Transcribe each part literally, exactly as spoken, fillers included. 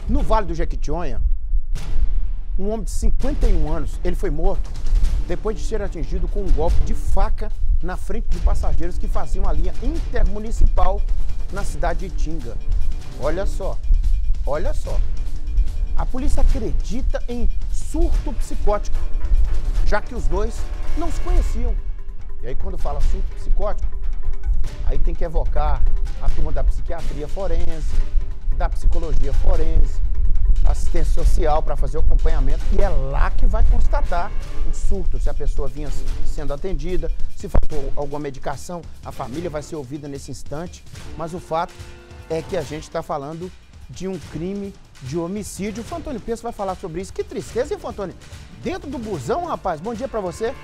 No Vale do Jequitinhonha, um homem de cinquenta e um anos, ele foi morto depois de ser atingido com um golpe de faca na frente de passageiros que faziam a linha intermunicipal na cidade de Itinga. Olha só, olha só. A polícia acredita em surto psicótico, já que os dois não se conheciam. E aí quando fala surto psicótico, aí tem que evocar a turma da psiquiatria forense, da psicologia forense, assistência social para fazer o acompanhamento, e é lá que vai constatar o surto, se a pessoa vinha sendo atendida, se faltou alguma medicação, a família vai ser ouvida nesse instante, mas o fato é que a gente está falando de um crime de homicídio. O Fantoni Peço vai falar sobre isso. Que tristeza, hein, Fantoni? Dentro do busão, rapaz. Bom dia para você.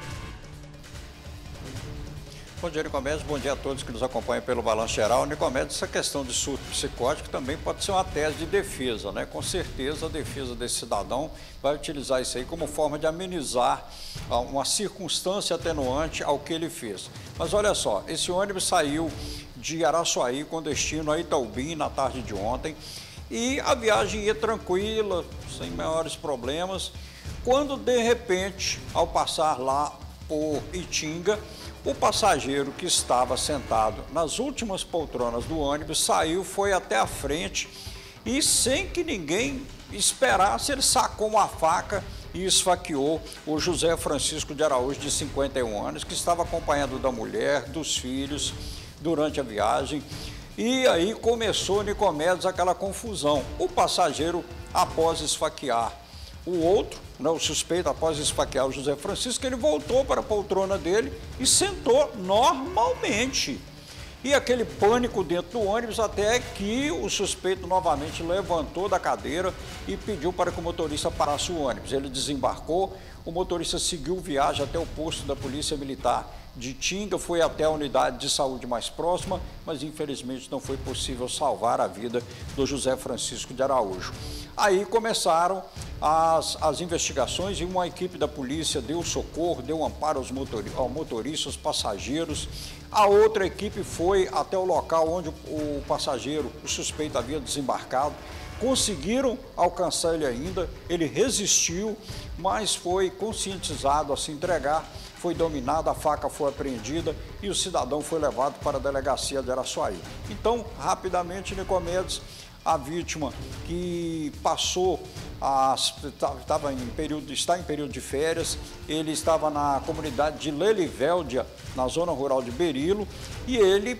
Bom dia, Nicomedes. Bom dia a todos que nos acompanham pelo Balanço Geral. Nicomedes, essa questão de surto psicótico também pode ser uma tese de defesa, né? Com certeza a defesa desse cidadão vai utilizar isso aí como forma de amenizar uma circunstância atenuante ao que ele fez. Mas olha só, esse ônibus saiu de Araçuaí com destino a Itaubim na tarde de ontem e a viagem ia tranquila, sem maiores problemas, quando de repente, ao passar lá por Itinga, o passageiro que estava sentado nas últimas poltronas do ônibus saiu, foi até a frente e, sem que ninguém esperasse, ele sacou uma faca e esfaqueou o José Francisco de Araújo, de cinquenta e um anos, que estava acompanhado da mulher, dos filhos, durante a viagem. E aí começou, Nicomedes, aquela confusão. O passageiro, após esfaquear o outro, né, o suspeito, após esfaquear o José Francisco, ele voltou para a poltrona dele e sentou normalmente. E aquele pânico dentro do ônibus, até que o suspeito novamente levantou da cadeira e pediu para que o motorista parasse o ônibus. Ele desembarcou, o motorista seguiu viagem até o posto da Polícia Militar de Itinga, foi até a unidade de saúde mais próxima, mas infelizmente não foi possível salvar a vida do José Francisco de Araújo. Aí começaram as, as investigações e uma equipe da polícia deu socorro, deu amparo aos motori, ao motorista, aos passageiros. A outra equipe foi até o local onde o, o passageiro, o suspeito, havia desembarcado. Conseguiram alcançar ele ainda, ele resistiu, mas foi conscientizado a se entregar, foi dominado, a faca foi apreendida e o cidadão foi levado para a delegacia de Araçuaí. Então, rapidamente, Nicomedes, a vítima que passou, a, estava em período, está em período de férias, ele estava na comunidade de Lelivéldia, na zona rural de Berilo, e ele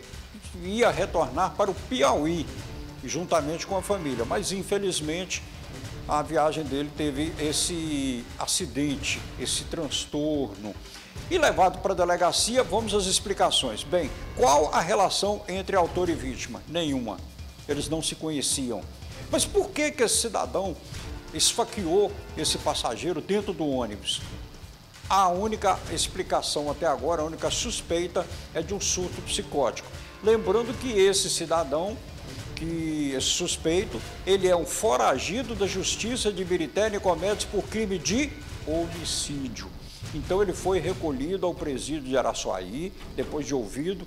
ia retornar para o Piauí, juntamente com a família, mas infelizmente a viagem dele teve esse acidente, esse transtorno. E levado para a delegacia, vamos às explicações. Bem, qual a relação entre autor e vítima? Nenhuma. Eles não se conheciam. Mas por que que esse cidadão esfaqueou esse passageiro dentro do ônibus? A única explicação até agora, a única suspeita é de um surto psicótico. Lembrando que esse cidadão, que esse suspeito, ele é um foragido da Justiça de Ibirité, Nicomedes, por crime de homicídio. Então ele foi recolhido ao presídio de Araçuaí, depois de ouvido,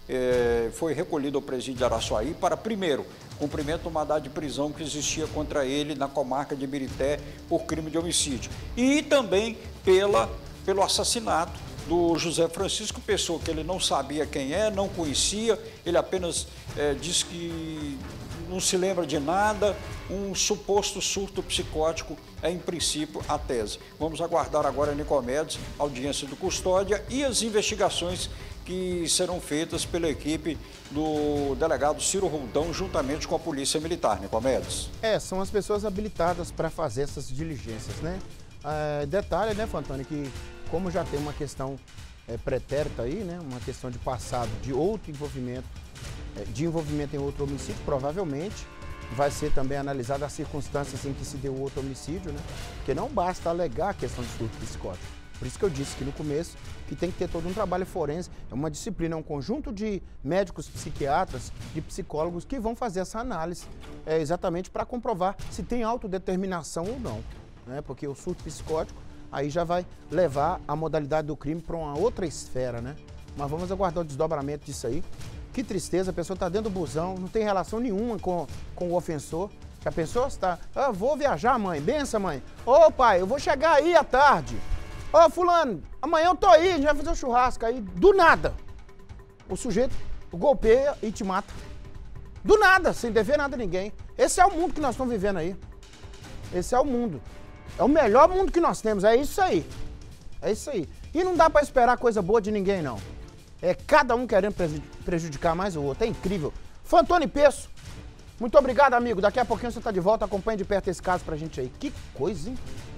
é, foi recolhido ao presídio de Araçuaí para, primeiro, cumprimento do mandado de prisão que existia contra ele na comarca de Ibirité por crime de homicídio. E também pela, pelo assassinato do José Francisco, pessoa que ele não sabia quem é, não conhecia, ele apenas é, disse que não se lembra de nada, um suposto surto psicótico é, em princípio, a tese. Vamos aguardar agora, Nicomedes, audiência do custódia e as investigações que serão feitas pela equipe do delegado Ciro Roldão, juntamente com a Polícia Militar, Nicomedes. É, são as pessoas habilitadas para fazer essas diligências, né? É, detalhe, né, Fantoni, que como já tem uma questão é, pretérita aí, né, uma questão de passado de outro envolvimento, é, de envolvimento em outro homicídio, provavelmente vai ser também analisada as circunstâncias em que se deu outro homicídio, né? Porque não basta alegar a questão de surto psicótico. Por isso que eu disse que no começo que tem que ter todo um trabalho forense, é uma disciplina, é um conjunto de médicos psiquiatras, de psicólogos que vão fazer essa análise é, exatamente para comprovar se tem autodeterminação ou não, né? Porque o surto psicótico aí já vai levar a modalidade do crime para uma outra esfera, né? Mas vamos aguardar o desdobramento disso aí. Que tristeza, a pessoa está dentro do busão, não tem relação nenhuma com, com o ofensor Já pensou? Você tá, ah, vou viajar, mãe. Benção, mãe. Ô, pai, eu vou chegar aí à tarde. Ô, fulano, amanhã eu tô aí, a gente vai fazer um churrasco aí. Do nada. O sujeito golpeia e te mata. Do nada, sem dever nada a ninguém. Esse é o mundo que nós estamos vivendo aí. Esse é o mundo. É o melhor mundo que nós temos, é isso aí. É isso aí. E não dá pra esperar coisa boa de ninguém, não. É cada um querendo prejudicar mais o outro. É incrível. Fantoni Peço, muito obrigado, amigo. Daqui a pouquinho você tá de volta. Acompanhe de perto esse caso pra gente aí. Que coisa, hein?